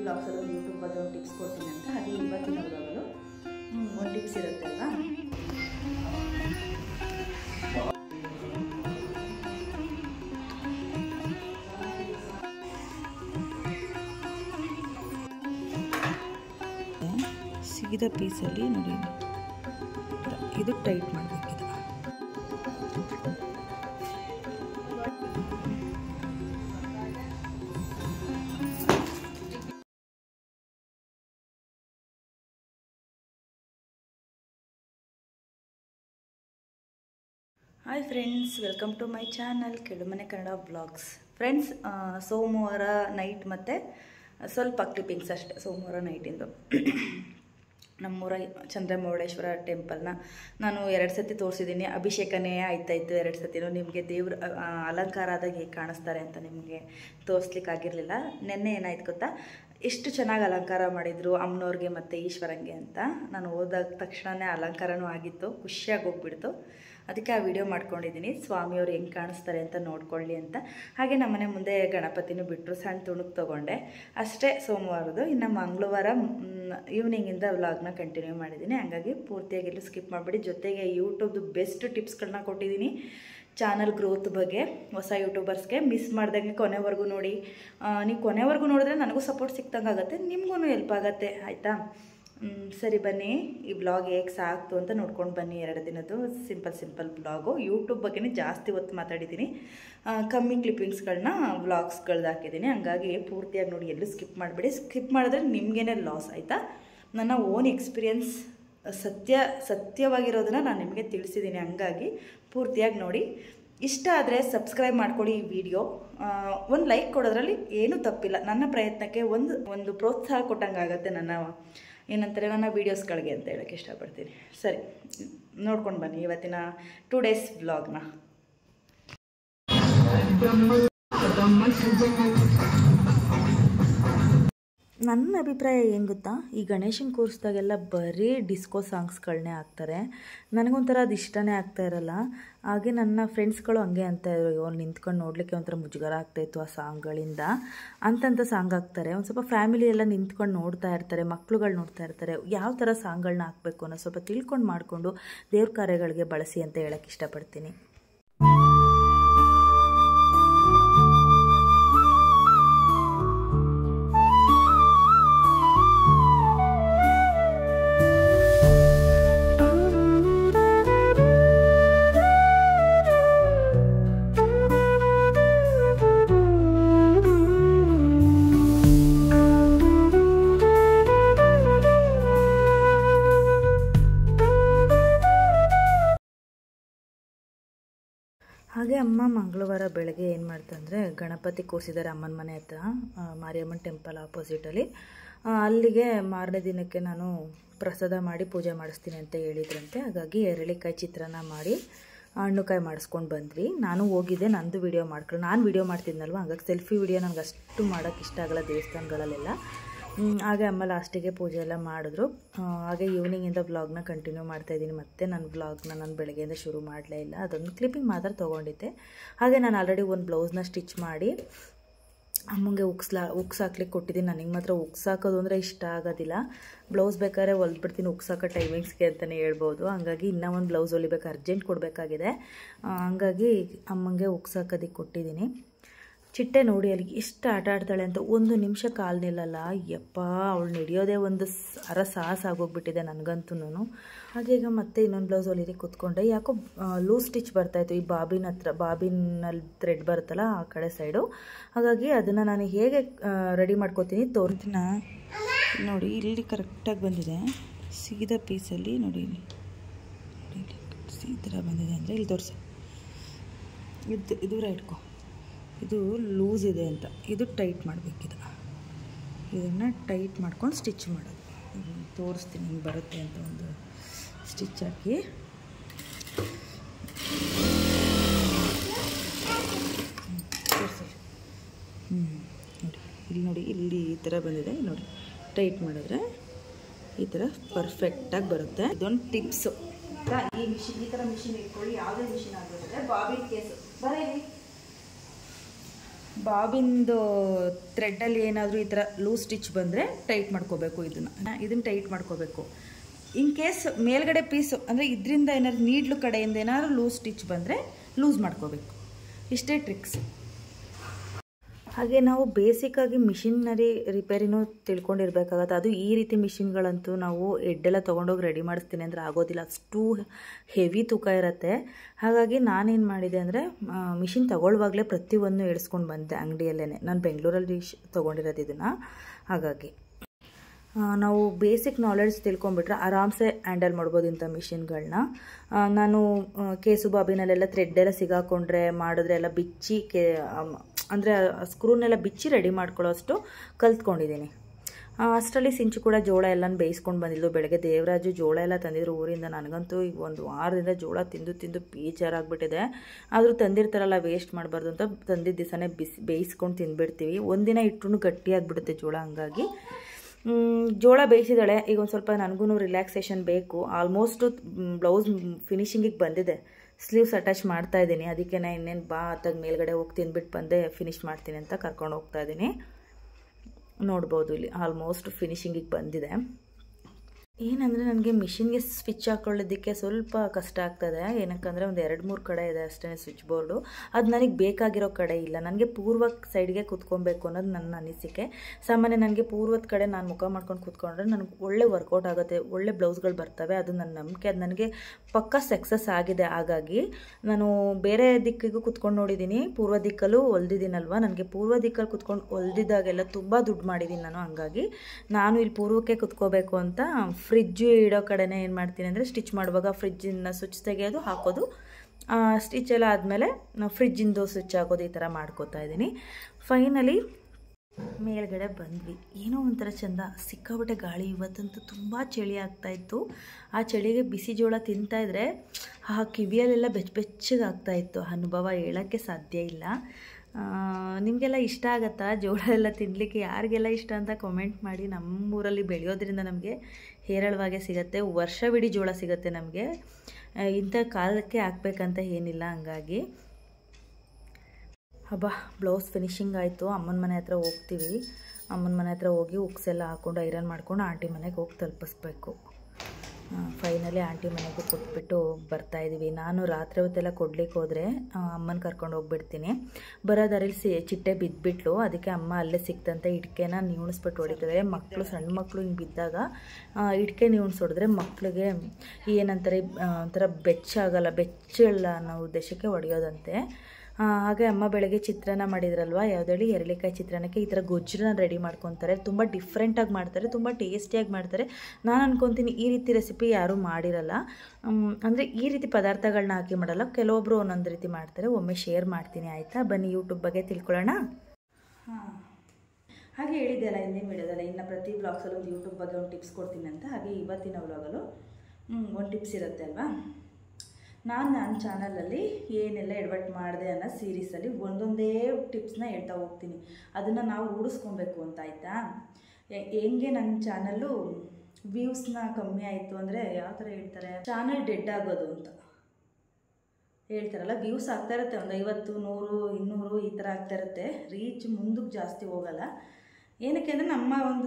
ಬ್ಲಾಗ್ಸಲ್ಲಿ ಒಂದು ಯೂಟ್ಯೂಬಲ್ಲಿ ಒಂದು ಟಿಪ್ಸ್ ಕೊಡ್ತೀನಿ ಅಂತ. ಹಾಗೆ ಇವತ್ತಿನ ಬ್ಲಾಗಲ್ಲೂ ಒಂದು ಟಿಪ್ಸ್ ಇರುತ್ತೆ ಅಲ್ವಾ. ಸಿಗಿದ ಪೀಸಲ್ಲಿ ನೋಡಿ ಇದು ಟೈಟ್ ಮಾಡಬೇಕಿದೆ. Hi friends, welcome to my channel Kelamane Kannada vlogs. Friends, ಸೋಮವಾರ ನೈಟ್ ಮತ್ತು ಸ್ವಲ್ಪ ಕ್ಲಿಪ್ಪಿಂಗ್ಸ್ ಅಷ್ಟೇ. ಸೋಮವಾರ ನೈಟಿಂದು ನಮ್ಮೂರ ಚಂದ್ರಮೌಳೇಶ್ವರ ಟೆಂಪಲ್ನ ನಾನು 2 ಸತಿ ತೋರಿಸಿದ್ದೀನಿ. ಅಭಿಷೇಕನೇ ಆಯ್ತಾಯಿತ್ತು 2 ಸತಿನೂ. ನಿಮಗೆ ದೇವ್ರ ಅಲಂಕಾರ ಆದಾಗ ಹೇಗೆ ಕಾಣಿಸ್ತಾರೆ ಅಂತ ನಿಮಗೆ ತೋರಿಸ್ಲಿಕ್ಕಾಗಿರಲಿಲ್ಲ. ನೆನ್ನೆ ಏನಾಯ್ತು ಗೊತ್ತಾ, ಎಷ್ಟು ಚೆನ್ನಾಗಿ ಅಲಂಕಾರ ಮಾಡಿದರು ಅಮ್ಮನವ್ರಿಗೆ ಮತ್ತು ಈಶ್ವರಂಗೆ ಅಂತ. ನಾನು ಹೋದಾಗ ತಕ್ಷಣವೇ ಅಲಂಕಾರನೂ ಆಗಿತ್ತು, ಖುಷಿಯಾಗಿ ಹೋಗ್ಬಿಡ್ತು. ಅದಕ್ಕೆ ಆ ವಿಡಿಯೋ ಮಾಡ್ಕೊಂಡಿದ್ದೀನಿ, ಸ್ವಾಮಿಯವ್ರು ಹೆಂಗೆ ಕಾಣಿಸ್ತಾರೆ ಅಂತ ನೋಡ್ಕೊಳ್ಳಿ ಅಂತ. ಹಾಗೆ ನಮ್ಮನೆ ಮುಂದೆ ಗಣಪತಿನೂ ಬಿಟ್ಟರು, ಸಣ್ಣ ತುಣುಕು ತೊಗೊಂಡೆ ಅಷ್ಟೇ ಸೋಮವಾರದ್ದು. ಇನ್ನು ಮಂಗಳವಾರ ಈವ್ನಿಂಗಿಂದ ವ್ಲಾಗ್ನ ಕಂಟಿನ್ಯೂ ಮಾಡಿದ್ದೀನಿ. ಹಂಗಾಗಿ ಪೂರ್ತಿಯಾಗೆಲ್ಲೂ ಸ್ಕಿಪ್ ಮಾಡಿಬಿಡಿ. ಜೊತೆಗೆ ಯೂಟ್ಯೂಬ್ದು ಬೆಸ್ಟ್ ಟಿಪ್ಸ್ಗಳನ್ನ ಕೊಟ್ಟಿದ್ದೀನಿ ಚಾನಲ್ ಗ್ರೋತ್ ಬಗ್ಗೆ. ಹೊಸ ಯೂಟ್ಯೂಬರ್ಸ್ಗೆ ಮಿಸ್ ಮಾಡ್ದಂಗೆ ಕೊನೆವರೆಗೂ ನೋಡಿ. ನೀವು ಕೊನೆವರೆಗೂ ನೋಡಿದ್ರೆ ನನಗೂ ಸಪೋರ್ಟ್ ಸಿಕ್ತಂಗೆ ಆಗುತ್ತೆ, ನಿಮಗೂ ಹೆಲ್ಪ್ ಆಗುತ್ತೆ, ಆಯಿತಾ? ಸರಿ ಬನ್ನಿ, ಈ ಬ್ಲಾಗ್ ಹೇಗೆ ಸಾಕ್ತು ಅಂತ ನೋಡ್ಕೊಂಡು ಬನ್ನಿ. 2 ದಿನದ್ದು ಸಿಂಪಲ್ ಬ್ಲಾಗು. ಯೂಟ್ಯೂಬ್ ಬಗ್ಗೆನೇ ಜಾಸ್ತಿ ಹೊತ್ತು ಮಾತಾಡಿದ್ದೀನಿ, ಕಮ್ಮಿ ಕ್ಲಿಪ್ಪಿಂಗ್ಸ್ಗಳನ್ನ ವ್ಲಾಗ್ಸ್ಗಳ್ದು ಹಾಕಿದ್ದೀನಿ. ಹಂಗಾಗಿ ಪೂರ್ತಿಯಾಗಿ ನೋಡಿ, ಎಲ್ಲೂ ಸ್ಕಿಪ್ ಮಾಡಿಬಿಡಿ. ಸ್ಕಿಪ್ ಮಾಡಿದ್ರೆ ನಿಮಗೇನೆ ಲಾಸ್, ಆಯಿತಾ? ನನ್ನ ಓನ್ ಎಕ್ಸ್ಪೀರಿಯನ್ಸ್ ಸತ್ಯವಾಗಿರೋದನ್ನು ನಾನು ನಿಮಗೆ ತಿಳಿಸಿದ್ದೀನಿ. ಹಂಗಾಗಿ ಪೂರ್ತಿಯಾಗಿ ನೋಡಿ. ಇಷ್ಟ ಆದರೆ ಸಬ್ಸ್ಕ್ರೈಬ್ ಮಾಡ್ಕೊಳ್ಳಿ ಈ ವಿಡಿಯೋ. ಒಂದು ಲೈಕ್ ಕೊಡೋದ್ರಲ್ಲಿ ಏನೂ ತಪ್ಪಿಲ್ಲ. ನನ್ನ ಪ್ರಯತ್ನಕ್ಕೆ ಒಂದು ಪ್ರೋತ್ಸಾಹ ಕೊಟ್ಟಂಗೆ ಆಗುತ್ತೆ, ಏನಂತಾರೆ ನನ್ನ ವೀಡಿಯೋಸ್ಗಳಿಗೆ ಅಂತ ಹೇಳೋಕ್ಕೆ ಇಷ್ಟಪಡ್ತೀನಿ. ಸರಿ, ನೋಡ್ಕೊಂಡು ಬನ್ನಿ ಇವತ್ತಿನ 2 ಡೇಸ್ ವ್ಲಾಗ್ನ. ನನ್ನ ಅಭಿಪ್ರಾಯ ಏನು ಗೊತ್ತಾ, ಈ ಗಣೇಶನ ಕೂರಿಸ್ದಾಗೆಲ್ಲ ಬರೀ ಡಿಸ್ಕೋ ಸಾಂಗ್ಸ್ಗಳನ್ನೇ ಹಾಕ್ತಾರೆ. ನನಗೊಂಥರ ಅದು ಇಷ್ಟನೇ ಆಗ್ತಾ ಇರಲ್ಲ. ಹಾಗೆ ನನ್ನ ಫ್ರೆಂಡ್ಸ್ಗಳು ಹಂಗೆ ಅಂತ ಇದ್ರು, ಇವ್ರು ನಿಂತ್ಕೊಂಡು ನೋಡಲಿಕ್ಕೆ ಒಂಥರ ಮುಜುಗರ ಆಗ್ತಾಯಿತ್ತು ಆ ಸಾಂಗ್ಗಳಿಂದ ಅಂತಂತ ಸಾಂಗ್ ಹಾಕ್ತಾರೆ. ಒಂದು ಸ್ವಲ್ಪ ಫ್ಯಾಮಿಲಿ ಎಲ್ಲ ನಿಂತ್ಕೊಂಡು ನೋಡ್ತಾ ಇರ್ತಾರೆ, ಮಕ್ಳುಗಳು ನೋಡ್ತಾ ಇರ್ತಾರೆ. ಯಾವ ಥರ ಸಾಂಗ್ಗಳನ್ನ ಹಾಕಬೇಕು ಅನ್ನೋ ಸ್ವಲ್ಪ ತಿಳ್ಕೊಂಡು ಮಾಡಿಕೊಂಡು ದೇವ್ರ ಕಾರ್ಯಗಳಿಗೆ ಬಳಸಿ ಅಂತ ಹೇಳೋಕ್ಕೆ ಇಷ್ಟಪಡ್ತೀನಿ. ಹಾಗೆ ಅಮ್ಮ ಮಂಗಳವಾರ ಬೆಳಗ್ಗೆ ಏನು ಮಾಡ್ತಂದರೆ, ಗಣಪತಿ ಕೂರಿಸಿದ್ದಾರೆ ಅಮ್ಮನ ಮನೆ ಹತ್ರ, ಮಾರಿಯಮ್ಮನ ಟೆಂಪಲ್ ಆಪೋಸಿಟಲ್ಲಿ. ಅಲ್ಲಿಗೆ ಮಾರನೇ ದಿನಕ್ಕೆ ನಾನು ಪ್ರಸಾದ ಮಾಡಿ ಪೂಜೆ ಮಾಡಿಸ್ತೀನಿ ಅಂತ ಹೇಳಿದ್ರಂತೆ. ಹಾಗಾಗಿ ಎರಳಿಕಾಯಿ ಚಿತ್ರಾನ್ನ ಮಾಡಿ ಹಣ್ಣುಕಾಯಿ ಮಾಡಿಸ್ಕೊಂಡು ಬಂದ್ವಿ. ನಾನು ಹೋಗಿದ್ದೆ, ನಂದು ವೀಡಿಯೋ ಮಾಡ್ಕೊಂಡು, ನಾನು ವೀಡಿಯೋ ಮಾಡ್ತಿದ್ನಲ್ವ, ಹಂಗಾಗಿ ಸೆಲ್ಫಿ ವೀಡಿಯೋ ನನಗೆ ಅಷ್ಟು ಮಾಡೋಕ್ಕೆ ಇಷ್ಟ ಆಗಲ್ಲ ದೇವಸ್ಥಾನಗಳಲ್ಲೆಲ್ಲ. ಹಾಗೆ ಅಮ್ಮ ಲಾಸ್ಟಿಗೆ ಪೂಜೆ ಎಲ್ಲ ಮಾಡಿದ್ರು. ಹಾಗೆ ಈವ್ನಿಂಗಿಂದ ವ್ಲಾಗ್ನ ಕಂಟಿನ್ಯೂ ಮಾಡ್ತಾಯಿದ್ದೀನಿ. ಮತ್ತು ನನ್ನ ವ್ಲಾಗ್ನ ನಾನು ಬೆಳಗ್ಗೆಯಿಂದ ಶುರು ಮಾಡಲೇ ಇಲ್ಲ, ಅದೊಂದು ಕ್ಲಿಪ್ಪಿಂಗ್ ಮಾತ್ರ ತೊಗೊಂಡಿದ್ದೆ. ಹಾಗೆ ನಾನು ಆಲ್ರೆಡಿ ಒಂದು ಬ್ಲೌಸ್ನ ಸ್ಟಿಚ್ ಮಾಡಿ ಅಮ್ಮಂಗೆ ಉಕ್ಸ್ ಹಾಕ್ಲಿಕ್ಕೆ ಕೊಟ್ಟಿದ್ದೀನಿ. ನನಗೆ ಮಾತ್ರ ಉಕ್ಸ್ ಹಾಕೋದು ಅಂದರೆ ಇಷ್ಟ ಆಗೋದಿಲ್ಲ. ಬ್ಲೌಸ್ ಬೇಕಾದ್ರೆ ಹೊಲ್ಬಿಡ್ತೀನಿ ಉಕ್ಸಾಕೋ ಟೈಮಿಂಗ್ಸ್ಗೆ ಅಂತಲೇ ಹೇಳ್ಬೋದು. ಹಂಗಾಗಿ ಇನ್ನೂ ಒಂದು ಬ್ಲೌಸ್ ಹೊಲಿಬೇಕು, ಅರ್ಜೆಂಟ್ ಕೊಡಬೇಕಾಗಿದೆ. ಹಂಗಾಗಿ ಅಮ್ಮಂಗೆ ಉಕ್ಸ್ ಹಾಕೋದಕ್ಕೆ ಕೊಟ್ಟಿದ್ದೀನಿ. ಚಿಟ್ಟೆ ನೋಡಿ ಅಲ್ಲಿಗೆ ಎಷ್ಟು ಆಟ ಆಡ್ತಾಳೆ ಅಂತ, 1 ನಿಮಿಷ ಕಾಲು ನಿಲ್ಲಲ್ಲ. ಯಪ್ಪ, ಅವಳು ನಡೆಯೋದೇ ಒಂದು ಸಾಹಸ ಆಗೋಗ್ಬಿಟ್ಟಿದೆ ನನಗಂತೂ. ಹಾಗೆ ಈಗ ಮತ್ತೆ ಇನ್ನೊಂದು ಬ್ಲೌಸ್ ಹೊಲಿಗೆ ಕೂತ್ಕೊಂಡೆ. ಯಾಕೋ ಲೂಸ್ ಸ್ಟಿಚ್ ಬರ್ತಾಯಿತ್ತು ಈ ಬಾಬಿನಲ್ಲಿ ಥ್ರೆಡ್ ಬರುತ್ತಲ್ಲ ಆ ಕಡೆ ಸೈಡು. ಹಾಗಾಗಿ ಅದನ್ನು ನಾನು ಹೇಗೆ ರೆಡಿ ಮಾಡ್ಕೋತೀನಿ ತೋರ್ತೀನಿ ನೋಡಿ. ಇಲ್ಲಿ ಕರೆಕ್ಟಾಗಿ ಬಂದಿದೆ, ಸೀದಾ ಪೀಸಲ್ಲಿ ನೋಡಿ, ಈ ಥರ ಬಂದಿದೆ ಅಂದರೆ ಇಲ್ಲಿ ತೋರಿಸಿ. ಇದು ಇಟ್ಕೊ, ಇದು ಲೂಸ್ ಇದೆ ಅಂತ, ಇದು ಟೈಟ್ ಮಾಡಬೇಕಿದೆ. ಇದನ್ನು ಟೈಟ್ ಮಾಡ್ಕೊಂಡು ಸ್ಟಿಚ್ ಮಾಡೋದು. ತೋರಿಸ್ತೀನಿ ಹಿಂಗೆ ಬರುತ್ತೆ ಅಂತ. ಒಂದು ಸ್ಟಿಚ್ ಹಾಕಿ ತೋರಿಸಿ. ನೋಡಿ ಇಲ್ಲಿ ಈ ಥರ ಬಂದಿದೆ ನೋಡಿ. ಟೈಟ್ ಮಾಡಿದ್ರೆ ಈ ಥರ ಪರ್ಫೆಕ್ಟಾಗಿ ಬರುತ್ತೆ. ಇದೊಂದು ಟಿಪ್ಸು. ಈ ಥರ ಮಿಷಿನ್ ಇಟ್ಕೊಳ್ಳಿ, ಯಾವುದೇ ಮಿಷಿನ್ ಆಗಿರುತ್ತೆ. ಬಾಬಿನ್ ಕೇಸು ಬರೀ ಬಾಬಿಂದು ಥ್ರೆಡ್ಡಲ್ಲಿ ಏನಾದರೂ ಈ ಥರ ಲೂಸ್ ಸ್ಟಿಚ್ ಬಂದರೆ ಟೈಟ್ ಮಾಡ್ಕೋಬೇಕು. ಇದನ್ನು ಟೈಟ್ ಮಾಡ್ಕೋಬೇಕು. ಇನ್ ಕೇಸ್ ಮೇಲ್ಗಡೆ ಪೀಸು ಅಂದರೆ ಇದರಿಂದ ಏನಾದ್ರು ನೀಡ್ಲು ಕಡೆಯಿಂದ ಏನಾದ್ರು ಲೂಸ್ ಸ್ಟಿಚ್ ಬಂದರೆ ಲೂಸ್ ಮಾಡ್ಕೋಬೇಕು. ಇಷ್ಟೇ ಟ್ರಿಕ್ಸ್. ಹಾಗೆ ನಾವು ಬೇಸಿಕ್ಕಾಗಿ ಮಿಷಿನರಿ ರಿಪೇರಿನೂ ತಿಳ್ಕೊಂಡಿರ್ಬೇಕಾಗತ್ತೆ. ಅದು ಈ ರೀತಿ ಮಿಷಿನ್ಗಳಂತೂ ನಾವು ಎಡ್ಡೆಲ್ಲ ತೊಗೊಂಡೋಗಿ ರೆಡಿ ಮಾಡಿಸ್ತೀನಿ ಅಂದರೆ ಆಗೋದಿಲ್ಲ, ಅಷ್ಟು ಹೆವಿ ತೂಕ ಇರುತ್ತೆ. ಹಾಗಾಗಿ ನಾನೇನು ಮಾಡಿದೆ ಅಂದರೆ ಮಿಷಿನ್ ತೊಗೊಳ್ಳುವಾಗಲೇ ಪ್ರತಿಯೊಂದು ಎಳಿಸ್ಕೊಂಡು ಬಂದೆ ಅಂಗಡಿಯಲ್ಲೇ. ನಾನು ಬೆಂಗಳೂರಲ್ಲಿ ತೊಗೊಂಡಿರೋದು ಇದನ್ನು. ಹಾಗಾಗಿ ನಾವು ಬೇಸಿಕ್ ನಾಲೆಡ್ಜ್ ತಿಳ್ಕೊಂಬಿಟ್ರೆ ಆರಾಮ್ಸೆ ಹ್ಯಾಂಡಲ್ ಮಾಡ್ಬೋದು ಇಂಥ ಮಿಷಿನ್ಗಳನ್ನ. ನಾನು ಕೇಸು ಬಾಬಿನಲ್ಲೆಲ್ಲ ಥ್ರೆಡ್ಡೆಲ್ಲ ಸಿಗಾಕೊಂಡ್ರೆ ಮಾಡಿದ್ರೆ ಎಲ್ಲ ಬಿಚ್ಚಿ ಅಂದರೆ ಸ್ಕ್ರೂನೆಲ್ಲ ಬಿಚ್ಚಿ ರೆಡಿ ಮಾಡ್ಕೊಳ್ಳೋ ಅಷ್ಟು ಕಲ್ತ್ಕೊಂಡಿದ್ದೀನಿ. ಅಷ್ಟರಲ್ಲಿ ಸಿಂಚು ಕೂಡ ಜೋಳ ಎಲ್ಲನೂ ಬೇಯಿಸ್ಕೊಂಡು ಬಂದಿದ್ದು. ಬೆಳಗ್ಗೆ ದೇವರಾಜು ಜೋಳ ಎಲ್ಲ ತಂದಿದ್ರು ಊರಿಂದ. ನನಗಂತೂ ಈಗ ಒಂದು ವಾರದಿಂದ ಜೋಳ ತಿಂದು ಬೇಜಾರಾಗ್ಬಿಟ್ಟಿದೆ. ಆದರೂ ತಂದಿರ್ತಾರಲ್ಲ ವೇಸ್ಟ್ ಮಾಡಬಾರ್ದು ಅಂತ ತಂದಿದ್ದ ದಿವಸನೇ ಬೇಯಿಸ್ಕೊಂಡು ತಿಂದುಬಿಡ್ತೀವಿ. ಒಂದಿನ ಇಟ್ಟರು ಗಟ್ಟಿಯಾಗಿಬಿಡುತ್ತೆ ಜೋಳ. ಹಂಗಾಗಿ ಜೋಳ ಬೇಯಿಸಿದಾಳೆ. ಈಗ ಒಂದು ಸ್ವಲ್ಪ ನನಗೂ ರಿಲ್ಯಾಕ್ಸೇಷನ್ ಬೇಕು. ಆಲ್ಮೋಸ್ಟು ಬ್ಲೌಸ್ ಫಿನಿಶಿಂಗಿಗೆ ಬಂದಿದೆ. ಸ್ಲೀವ್ಸ್ ಅಟ್ಯಾಚ್ ಮಾಡ್ತಾ ಇದ್ದೀನಿ. ಅದಕ್ಕೆ ನಾನು ಇನ್ನೇನು ಬಾ ಅತ್ತಾಗ ಮೇಲ್ಗಡೆ ಹೋಗಿ ತಿಂದ್ಬಿಟ್ಟು ಬಂದೆ ಫಿನಿಶ್ ಮಾಡ್ತೀನಿ ಅಂತ ಕರ್ಕೊಂಡು ಹೋಗ್ತಾ ಇದ್ದೀನಿ. ನೋಡ್ಬೋದು ಇಲ್ಲಿ ಆಲ್ಮೋಸ್ಟ್ ಫಿನಿಶಿಂಗಿಗೆ ಬಂದಿದೆ. ಏನಂದರೆ ನನಗೆ ಮಿಷಿನ್ಗೆ ಸ್ವಿಚ್ ಹಾಕೊಳ್ಳೋದಕ್ಕೆ ಸ್ವಲ್ಪ ಕಷ್ಟ ಆಗ್ತದೆ. ಏನಕ್ಕಂದರೆ ಒಂದು 2-3 ಕಡೆ ಇದೆ ಅಷ್ಟೇ ಸ್ವಿಚ್ ಬೋರ್ಡು. ಅದು ನನಗೆ ಬೇಕಾಗಿರೋ ಕಡೆ ಇಲ್ಲ. ನನಗೆ ಪೂರ್ವ ಸೈಡ್ಗೆ ಕೂತ್ಕೊಬೇಕು ಅನ್ನೋದು ನನ್ನ ಅನಿಸಿಕೆ. ಸಾಮಾನ್ಯ ನನಗೆ ಪೂರ್ವದ ಕಡೆ ನಾನು ಮುಖ ಮಾಡ್ಕೊಂಡು ಕೂತ್ಕೊಂಡ್ರೆ ನನಗೆ ಒಳ್ಳೆ ವರ್ಕೌಟ್ ಆಗುತ್ತೆ, ಒಳ್ಳೆ ಬ್ಲೌಸ್ಗಳು ಬರ್ತವೆ. ಅದು ನನ್ನ ನಂಬಿಕೆ. ಅದು ನನಗೆ ಪಕ್ಕಾ ಸಕ್ಸಸ್ ಆಗಿದೆ. ಹಾಗಾಗಿ ನಾನು ಬೇರೆ ದಿಕ್ಕಿಗೂ ಕೂತ್ಕೊಂಡು ನೋಡಿದ್ದೀನಿ. ಪೂರ್ವ ದಿಕ್ಕಲ್ಲೂ ಹೊಲ್ದಿದ್ದೀನಲ್ವ, ನನಗೆ ಪೂರ್ವ ದಿಕ್ಕಲ್ಲಿ ಕೂತ್ಕೊಂಡು ಹೊಲ್ದಿದ್ದಾಗೆಲ್ಲ ತುಂಬ ದುಡ್ಡು ಮಾಡಿದ್ದೀನಿ ನಾನು. ಹಂಗಾಗಿ ನಾನು ಇಲ್ಲಿ ಪೂರ್ವಕ್ಕೆ ಕೂತ್ಕೋಬೇಕು ಅಂತ ಫ್ರಿಜ್ಜು ಇಡೋ ಕಡೆನೇ ಏನು ಮಾಡ್ತೀನಿ ಅಂದರೆ ಸ್ಟಿಚ್ ಮಾಡುವಾಗ ಫ್ರಿಜ್ಜಿನ ಸ್ವಿಚ್ ತೆಗೆಯೋದು ಹಾಕೋದು, ಸ್ಟಿಚ್ ಎಲ್ಲ ಆದಮೇಲೆ ಫ್ರಿಜ್ಜಿಂದು ಸ್ವಿಚ್ ಹಾಕೋದು, ಈ ಥರ ಮಾಡ್ಕೋತಾ ಇದ್ದೀನಿ. ಫೈನಲಿ ಮೇಲ್ಗಡೆ ಬಂದ್ವಿ. ಏನೋ ಒಂಥರ ಚೆಂದ. ಸಿಕ್ಕಾಬಿಟ್ಟೆ ಗಾಳಿ. ಇವತ್ತಂತೂ ತುಂಬ ಚಳಿ ಆಗ್ತಾಯಿತ್ತು. ಆ ಚಳಿಗೆ ಬಿಸಿ ಜೋಳ ತಿಂತಾಯಿದ್ರೆ ಆ ಕಿವಿಯಲ್ಲೆಲ್ಲ ಬೆಚ್ಚಗೆ ಆಗ್ತಾಯಿತ್ತು. ಅನುಭವ ಹೇಳೋಕ್ಕೆ ಸಾಧ್ಯ ಇಲ್ಲ. ನಿಮಗೆಲ್ಲ ಇಷ್ಟ ಆಗುತ್ತಾ ಜೋಳ ಎಲ್ಲ ತಿನ್ನಲಿಕ್ಕೆ? ಯಾರಿಗೆಲ್ಲ ಇಷ್ಟ ಅಂತ ಕಮೆಂಟ್ ಮಾಡಿ. ನಮ್ಮೂರಲ್ಲಿ ಬೆಳೆಯೋದ್ರಿಂದ ನಮಗೆ ಹೇರಳವಾಗೇ ಸಿಗುತ್ತೆ. ವರ್ಷವಿಡೀ ಜೋಳ ಸಿಗುತ್ತೆ ನಮಗೆ. ಇಂಥ ಕಾಲಕ್ಕೆ ಹಾಕ್ಬೇಕಂತ ಏನಿಲ್ಲ. ಹಂಗಾಗಿ ಹಬ್ಬ ಬ್ಲೌಸ್ ಫಿನಿಶಿಂಗ್ ಆಯಿತು. ಅಮ್ಮನ ಮನೆ ಹತ್ರ ಹೋಗ್ತೀವಿ. ಅಮ್ಮನ ಮನೆ ಹತ್ರ ಹೋಗಿ ಉಕ್ಸೆಲ್ಲ ಹಾಕ್ಕೊಂಡು ಐರನ್ ಮಾಡ್ಕೊಂಡು ಆಂಟಿ ಮನೆಗೆ ಹೋಗಿ ತಲುಪಿಸ್ಬೇಕು. ಫೈನಲಿ ಆಂಟಿ ಮನೆಗೂ ಕೊಟ್ಬಿಟ್ಟು ಬರ್ತಾಯಿದ್ದೀವಿ. ನಾನು ರಾತ್ರಿ ಹೊತ್ತೆಲ್ಲ ಕೊಡ್ಲಿಕ್ಕೆ ಹೋದರೆ ಅಮ್ಮನ ಕರ್ಕೊಂಡು ಹೋಗ್ಬಿಡ್ತೀನಿ. ಬರೋದಾರಲ್ಲಿ ಚಿಟ್ಟೆ ಬಿದ್ದುಬಿಟ್ಲು. ಅದಕ್ಕೆ ಅಮ್ಮ ಅಲ್ಲೇ ಸಿಕ್ತಂತೆ ಇಟ್ಕೆನ ನೀವಣಿಸ್ಬಿಟ್ಟು ಹೊಡಿತಿದ್ದಾರೆ. ಮಕ್ಕಳು, ಸಣ್ಣ ಮಕ್ಕಳು ಹಿಂಗೆ ಬಿದ್ದಾಗ ಇಟ್ಕೆ ನೀವಣಿಸಿ ಹೊಡೆದ್ರೆ ಮಕ್ಕಳಿಗೆ ಏನಂತಾರೆ ಒಂಥರ ಬೆಚ್ಚಲ್ಲ ಅನ್ನೋ ಉದ್ದೇಶಕ್ಕೆ ಹೊಡೆಯೋದಂತೆ. ಹಾಗೆ ಅಮ್ಮ ಬೆಳಗ್ಗೆ ಚಿತ್ರಾನ್ನ ಮಾಡಿದ್ರಲ್ವ, ಯಾವುದೇಳಿ ಎರಳೆಕಾಯಿ ಚಿತ್ರಾನ್ನಕ್ಕೆ ಈ ಥರ ಗೊಜ್ಜನ್ನ ರೆಡಿ ಮಾಡ್ಕೊತಾರೆ. ತುಂಬ ಡಿಫ್ರೆಂಟಾಗಿ ಮಾಡ್ತಾರೆ, ತುಂಬ ಟೇಸ್ಟಿಯಾಗಿ ಮಾಡ್ತಾರೆ. ನಾನು ಅನ್ಕೊತೀನಿ ಈ ರೀತಿ ರೆಸಿಪಿ ಯಾರೂ ಮಾಡಿರಲ್ಲ. ಅಂದರೆ ಈ ರೀತಿ ಪದಾರ್ಥಗಳನ್ನ ಹಾಕಿ ಮಾಡಲ್ಲ. ಕೆಲವೊಬ್ಬರು ಒಂದೊಂದು ರೀತಿ ಮಾಡ್ತಾರೆ. ಒಮ್ಮೆ ಶೇರ್ ಮಾಡ್ತೀನಿ ಆಯಿತಾ? ಬನ್ನಿ ಯೂಟ್ಯೂಬ್ ಬಗ್ಗೆ ತಿಳ್ಕೊಳ್ಳೋಣ. ಹಾಗೆ ಹೇಳಿದ್ದೆಲ್ಲ ಹಿಂದಿನ ವಿಡಿಯೋದಲ್ಲ, ಇನ್ನು ಪ್ರತಿ ವ್ಲಾಗ್ಸಲ್ಲೂ ಒಂದು ಯೂಟ್ಯೂಬ್ ಬಗ್ಗೆ ಒಂದು ಟಿಪ್ಸ್ ಕೊಡ್ತೀನಿ ಅಂತ. ಹಾಗೆ ಇವತ್ತಿನ ವ್ಲಾಗಲ್ಲೂ ಒಂದು ಟಿಪ್ಸ್ ಇರುತ್ತೆ ಅಲ್ವಾ. ನನ್ನ ಚಾನಲಲ್ಲಿ ಏನೆಲ್ಲ ಎಡವಟ್ಟು ಮಾಡಿದೆ ಅನ್ನೋ ಸೀರೀಸಲ್ಲಿ ಒಂದೊಂದೇ ಟಿಪ್ಸ್ನ ಹೇಳ್ತಾ ಹೋಗ್ತೀನಿ. ಅದನ್ನು ನಾವು ರೂಢಿಸ್ಕೊಬೇಕು ಅಂತ ಆಯಿತಾ? ಹೆಂಗೆ ನನ್ನ ಚಾನಲ್ಲು ವ್ಯೂಸ್ನ ಕಮ್ಮಿ ಆಯಿತು ಅಂದರೆ ಯಾವ ಥರ ಹೇಳ್ತಾರೆ, ಚಾನಲ್ ಡೆಡ್ ಆಗೋದು ಅಂತ ಹೇಳ್ತಾರಲ್ಲ. ವ್ಯೂಸ್ ಆಗ್ತಾ ಇರುತ್ತೆ, ಒಂದು 50, 100, 200 ಈ ಥರ ಆಗ್ತಾ ಇರುತ್ತೆ. ರೀಚ್ ಮುಂದಕ್ಕೆ ಜಾಸ್ತಿ ಹೋಗಲ್ಲ. ಏನಕ್ಕೆ ಅಂದರೆ ನಮ್ಮ ಒಂದು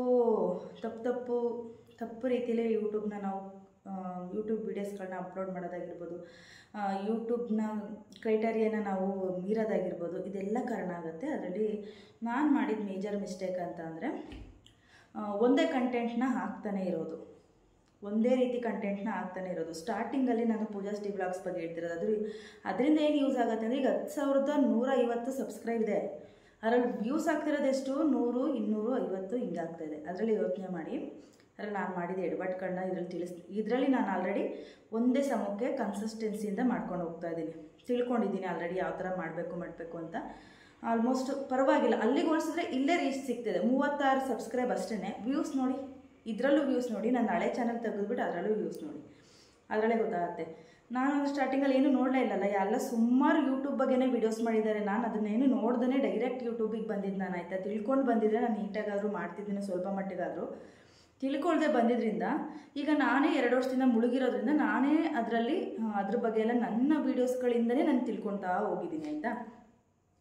ತಪ್ಪು ರೀತಿಯಲ್ಲೇ ಯೂಟ್ಯೂಬ್ನ ನಾವು ಯೂಟ್ಯೂಬ್ ವೀಡಿಯೋಸ್ಗಳನ್ನ ಅಪ್ಲೋಡ್ ಮಾಡೋದಾಗಿರ್ಬೋದು, ಯೂಟ್ಯೂಬ್ನ ಕ್ರೈಟೇರಿಯಾನ ನಾವು ಮೀರೋದಾಗಿರ್ಬೋದು, ಇದೆಲ್ಲ ಕಾರಣ ಆಗುತ್ತೆ. ಅದರಲ್ಲಿ ನಾನು ಮಾಡಿದ ಮೇಜರ್ ಮಿಸ್ಟೇಕ್ ಅಂತ ಅಂದರೆ ಒಂದೇ ಕಂಟೆಂಟ್ನ ಹಾಕ್ತಾನೆ ಇರೋದು, ಒಂದೇ ರೀತಿ ಕಂಟೆಂಟ್ನ ಹಾಕ್ತಾನೆ ಇರೋದು. ಸ್ಟಾರ್ಟಿಂಗಲ್ಲಿ ನಾನು ಪೂಜಾ ಶ್ರೀ ವ್ಲಾಗ್ಸ್ ಬಗ್ಗೆ ಹೇಳ್ತಿರೋದು. ಅದರಿಂದ ಏನು ಯೂಸ್ ಆಗುತ್ತೆ ಅಂದರೆ, ಈಗ 10,150 ಸಬ್ಸ್ಕ್ರೈಬ್ ಇದೆ. ಅದರಲ್ಲಿ ವ್ಯೂಸ್ ಆಗ್ತಿರೋದು ಎಷ್ಟು? 100, 250 ಹಿಂಗೆ ಆಗ್ತಾಯಿದೆ. ಅದರಲ್ಲಿ ಯೋಚನೆ ಮಾಡಿ. ಅದರಲ್ಲಿ ನಾನು ಮಾಡಿದ ಎಡವಟ್ಟುಗಳನ್ನ ಇದರಲ್ಲಿ ನಾನು ಆಲ್ರೆಡಿ ಒಂದೇ ಸಮಕ್ಕೆ ಕನ್ಸಿಸ್ಟೆನ್ಸಿಯಿಂದ ಮಾಡ್ಕೊಂಡು ಹೋಗ್ತಾ ಇದ್ದೀನಿ. ತಿಳ್ಕೊಂಡಿದ್ದೀನಿ ಆಲ್ರೆಡಿ ಯಾವ ಥರ ಮಾಡಬೇಕು ಅಂತ. ಆಲ್ಮೋಸ್ಟ್ ಪರವಾಗಿಲ್ಲ. ಅಲ್ಲಿಗೆ ಹೋಲಿಸಿದ್ರೆ ಇಲ್ಲೇ ರೀಚ್ ಸಿಗ್ತಿದೆ. 36 ಸಬ್ಸ್ಕ್ರೈಬ್ ಅಷ್ಟೇ. ವ್ಯೂಸ್ ನೋಡಿ, ಇದರಲ್ಲೂ ವ್ಯೂಸ್ ನೋಡಿ. ನಾನು ಹಳೆ ಚಾನಲ್ ತೆಗೆದುಬಿಟ್ಟು ಅದರಲ್ಲೂ ವ್ಯೂಸ್ ನೋಡಿ, ಅದರಲ್ಲೇ ಗೊತ್ತಾಗುತ್ತೆ. ನಾನು ಸ್ಟಾರ್ಟಿಂಗಲ್ಲಿ ಏನು ನೋಡಲೇ ಇಲ್ಲಲ್ಲ, ಎಲ್ಲ ಸುಮಾರು ಯೂಟ್ಯೂಬ್ ಬಗ್ಗೆನೇ ವೀಡಿಯೋಸ್ ಮಾಡಿದ್ದಾರೆ. ನಾನು ಅದನ್ನೇನು ನೋಡ್ದೇ ಡೈರೆಕ್ಟ್ ಯೂಟ್ಯೂಬಿಗೆ ಬಂದಿದ್ದು ನಾನು ಆಯಿತಾ. ತಿಳ್ಕೊಂಡು ಬಂದಿದ್ದರೆ ನಾನು ನೀಟಾಗಾದರೂ ಮಾಡ್ತಿದ್ದೀನಿ, ಸ್ವಲ್ಪ ಮಟ್ಟಿಗಾದರೂ. ತಿಳ್ಕೊಳ್ದೆ ಬಂದಿದ್ದರಿಂದ ಈಗ ನಾನೇ 2 ವರ್ಷದಿಂದ ಮುಳುಗಿರೋದ್ರಿಂದ ನಾನೇ ಅದ್ರ ಬಗ್ಗೆ ಎಲ್ಲ ನನ್ನ ವೀಡಿಯೋಸ್ಗಳಿಂದನೇ ನಾನು ತಿಳ್ಕೊಳ್ತಾ ಹೋಗಿದ್ದೀನಿ ಆಯಿತಾ.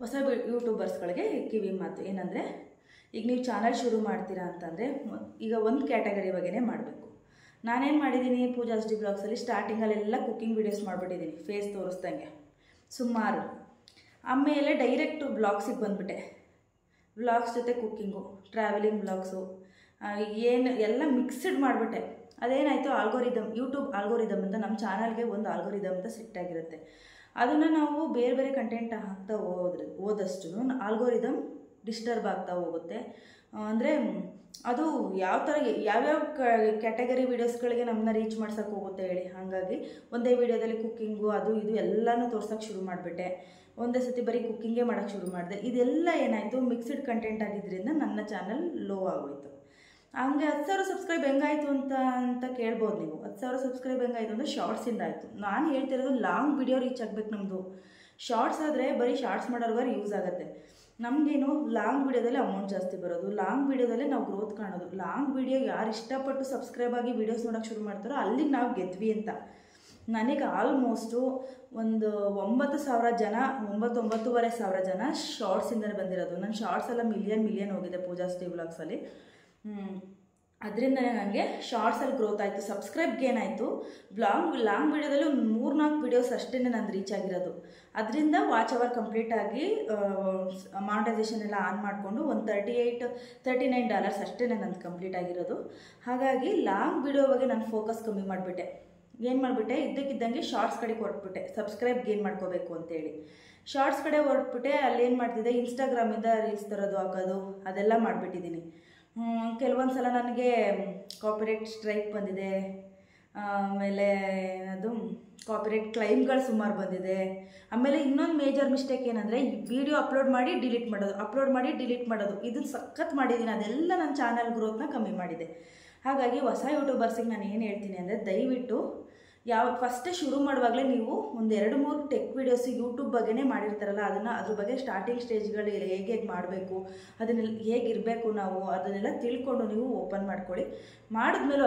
ಹೊಸ ಯೂಟ್ಯೂಬರ್ಸ್ಗಳಿಗೆ ಕಿವಿ ಮಾತು ಏನಂದರೆ, ಈಗ ನೀವು ಚಾನಲ್ ಶುರು ಮಾಡ್ತೀರಾ ಅಂತಂದರೆ ಈಗ ಒಂದು ಕ್ಯಾಟಗರಿ ಬಗ್ಗೆನೇ ಮಾಡಬೇಕು. ನಾನೇನು ಮಾಡಿದ್ದೀನಿ, ಪೂಜಾ SD ಬ್ಲಾಗ್ಸಲ್ಲಿ ಸ್ಟಾರ್ಟಿಂಗಲ್ಲೆಲ್ಲ ಕುಕ್ಕಿಂಗ್ ವೀಡಿಯೋಸ್ ಮಾಡಿಬಿಟ್ಟಿದ್ದೀನಿ, ಫೇಸ್ ತೋರಿಸ್ದಂಗೆ ಸುಮಾರು. ಆಮೇಲೆ ಡೈರೆಕ್ಟು ಬ್ಲಾಗ್ಸಿಗೆ ಬಂದುಬಿಟ್ಟೆ. ವ್ಲಾಗ್ಸ್ ಜೊತೆ ಕುಕ್ಕಿಂಗು, ಟ್ರಾವೆಲಿಂಗ್ ಬ್ಲಾಗ್ಸು, ಏನು ಎಲ್ಲ ಮಿಕ್ಸ್ಡ್ ಮಾಡಿಬಿಟ್ಟೆ. ಅದೇನಾಯಿತು, ಆಲ್ಗೋರಿದಮ್, ಯೂಟ್ಯೂಬ್ ಆಲ್ಗೋರಿದಮ್ ಅಂತ ನಮ್ಮ ಚಾನಲ್ಗೆ ಒಂದು ಆಲ್ಗೋರಿದಮ್ ಅಂತ ಸೆಟ್ ಆಗಿರುತ್ತೆ. ಅದನ್ನು ನಾವು ಬೇರೆ ಬೇರೆ ಕಂಟೆಂಟ್ ಹಾಕ್ತಾ ಹೋದಷ್ಟು ಆಲ್ಗೋರಿದಮ್ ಡಿಸ್ಟರ್ಬ್ ಆಗ್ತಾ ಹೋಗುತ್ತೆ. ಅಂದರೆ ಅದು ಯಾವ ಥರ ಯಾವ್ಯಾವ ಕ್ಯಾಟಗರಿ ವೀಡಿಯೋಸ್ಗಳಿಗೆ ನಮ್ಮನ್ನ ರೀಚ್ ಮಾಡ್ಸೋಕ್ಕೆ ಹೋಗುತ್ತೆ ಹೇಳಿ. ಹಾಗಾಗಿ ಒಂದೇ ವೀಡಿಯೋದಲ್ಲಿ ಕುಕ್ಕಿಂಗು ಅದು ಇದು ಎಲ್ಲನೂ ತೋರ್ಸೋಕ್ಕೆ ಶುರು ಮಾಡಿಬಿಟ್ಟೆ. ಒಂದೇ ಸತಿ ಬರೀ ಕುಕ್ಕಿಂಗೇ ಮಾಡೋಕ್ಕೆ ಶುರು ಮಾಡಿದೆ. ಇದೆಲ್ಲ ಏನಾಯಿತು, ಮಿಕ್ಸ್ಡ್ ಕಂಟೆಂಟ್ ಆಗಿದ್ದರಿಂದ ನನ್ನ ಚಾನಲ್ ಲೋ ಆಗೋಯಿತು. ಹಂಗೆ 10,000 ಸಬ್ಸ್ಕ್ರೈಬ್ ಹೆಂಗಾಯಿತು ಅಂತ ಕೇಳ್ಬೋದು ನೀವು. 10,000 ಸಬ್ಸ್ಕ್ರೈಬ್ ಹೆಂಗಾಯಿತು ಅಂದರೆ ಶಾರ್ಟ್ಸಿಂದ ಆಯಿತು. ನಾನು ಹೇಳ್ತಿರೋದು ಲಾಂಗ್ ವಿಡಿಯೋ ರೀಚ್ ಆಗಬೇಕು ನಮ್ಮದು. ಶಾರ್ಟ್ಸ್ ಆದರೆ ಬರೀ ಶಾರ್ಟ್ಸ್ ಮಾಡೋರ್ಗಾರು ಯೂಸ್ ಆಗುತ್ತೆ. ನಮಗೇನು ಲಾಂಗ್ ವೀಡಿಯೋದಲ್ಲಿ ಅಮೌಂಟ್ ಜಾಸ್ತಿ ಬರೋದು, ಲಾಂಗ್ ವೀಡಿಯೋದಲ್ಲೇ ನಾವು ಗ್ರೋತ್ ಕಾಣೋದು. ಲಾಂಗ್ ವೀಡಿಯೋ ಯಾರು ಇಷ್ಟಪಟ್ಟು ಸಬ್ಸ್ಕ್ರೈಬ್ ಆಗಿ ವೀಡಿಯೋಸ್ ನೋಡೋಕ್ಕೆ ಶುರು ಮಾಡ್ತಾರೋ ಅಲ್ಲಿಗೆ ನಾವು ಗೆದ್ವಿ ಅಂತ. ನನಗೆ ಆಲ್ಮೋಸ್ಟು ಒಂದು 9,000 ಜನ, 9,500 ಜನ ಶಾರ್ಟ್ಸಿಂದಲೇ ಬಂದಿರೋದು. ನನ್ನ ಶಾರ್ಟ್ಸ್ ಎಲ್ಲ ಮಿಲಿಯನ್ ಹೋಗಿದೆ ಪೂಜಾ SD ಬ್ಲಾಗ್ಸಲ್ಲಿ. ಅದರಿಂದನೇ ನನಗೆ ಶಾರ್ಟ್ಸಲ್ಲಿ ಗ್ರೋತ್ ಆಯಿತು, ಸಬ್ಸ್ಕ್ರೈಬ್ಗೆ ಏನಾಯಿತು. ಲಾಂಗ್ ವೀಡಿಯೋದಲ್ಲಿ ಒಂದು 3-4 ವೀಡಿಯೋಸ್ ಅಷ್ಟೇ ನಾನು ರೀಚ್ ಆಗಿರೋದು. ಅದರಿಂದ ವಾಚ್ ಅವರ್ ಕಂಪ್ಲೀಟಾಗಿ ಮಾನಿಟೈಸೇಷನ್ ಎಲ್ಲ ಆನ್ ಮಾಡಿಕೊಂಡು ಒಂದು $39 ಅಷ್ಟೇ ನಂದು ಕಂಪ್ಲೀಟ್ ಆಗಿರೋದು. ಹಾಗಾಗಿ ಲಾಂಗ್ ವೀಡಿಯೋ ಬಗ್ಗೆ ನಾನು ಫೋಕಸ್ ಕಮ್ಮಿ ಮಾಡಿಬಿಟ್ಟೆ. ಏನು ಮಾಡಿಬಿಟ್ಟೆ, ಇದ್ದಕ್ಕಿದ್ದಂಗೆ ಶಾರ್ಟ್ಸ್ ಕಡೆಗೆ ಹೊರಟ್ಬಿಟ್ಟೆ, ಸಬ್ಸ್ಕ್ರೈಬ್ ಗೇನ್ ಮಾಡ್ಕೋಬೇಕು ಅಂತೇಳಿ ಶಾರ್ಟ್ಸ್ ಕಡೆ ಹೊರಟ್ಬಿಟ್ಟೆ. ಅಲ್ಲೇನು ಮಾಡ್ತಿದ್ದೆ, ಇನ್ಸ್ಟಾಗ್ರಾಮಿಂದ ರೀಲ್ಸ್ ತರೋದು ಹಾಕೋದು ಅದೆಲ್ಲ ಮಾಡಿಬಿಟ್ಟಿದ್ದೀನಿ. ಕೆಲವೊಂದು ಸಲ ನನಗೆ ಕಾಪಿರೈಟ್ ಸ್ಟ್ರೈಕ್ ಬಂದಿದೆ, ಆಮೇಲೆ ಅದು ಕಾಪಿರೈಟ್ ಕ್ಲೈಮ್ಗಳು ಸುಮಾರು ಬಂದಿದೆ. ಆಮೇಲೆ ಇನ್ನೊಂದು ಮೇಜರ್ ಮಿಸ್ಟೇಕ್ ಏನಂದರೆ, ವಿಡಿಯೋ ಅಪ್ಲೋಡ್ ಮಾಡಿ ಡಿಲೀಟ್ ಮಾಡೋದು, ಇದನ್ನು ಸಖತ್ ಮಾಡಿದ್ದೀನಿ. ಅದೆಲ್ಲ ನನ್ನ ಚಾನಲ್ ಗ್ರೋತ್ನ ಕಮ್ಮಿ ಮಾಡಿದೆ. ಹಾಗಾಗಿ ಹೊಸ ಯೂಟ್ಯೂಬರ್ಸಿಗೆ ನಾನು ಏನು ಹೇಳ್ತೀನಿ ಅಂದರೆ, ದಯವಿಟ್ಟು ಫಸ್ಟೇ ಶುರು ಮಾಡುವಾಗಲೇ ನೀವು ಒಂದು 2-3 ಟೆಕ್ ವೀಡಿಯೋಸ್ ಯೂಟ್ಯೂಬ್ ಬಗ್ಗೆನೇ ಮಾಡಿರ್ತಾರಲ್ಲ, ಅದ್ರ ಬಗ್ಗೆ ಸ್ಟಾರ್ಟಿಂಗ್ ಸ್ಟೇಜ್ಗಳು ಹೇಗೆ ಮಾಡಬೇಕು, ಅದನ್ನೆಲ್ಲ ಹೇಗಿರಬೇಕು ನಾವು ಅದನ್ನೆಲ್ಲ ತಿಳ್ಕೊಂಡು ನೀವು ಓಪನ್ ಮಾಡ್ಕೊಳ್ಳಿ. ಮಾಡಿದ್ಮೇಲೂ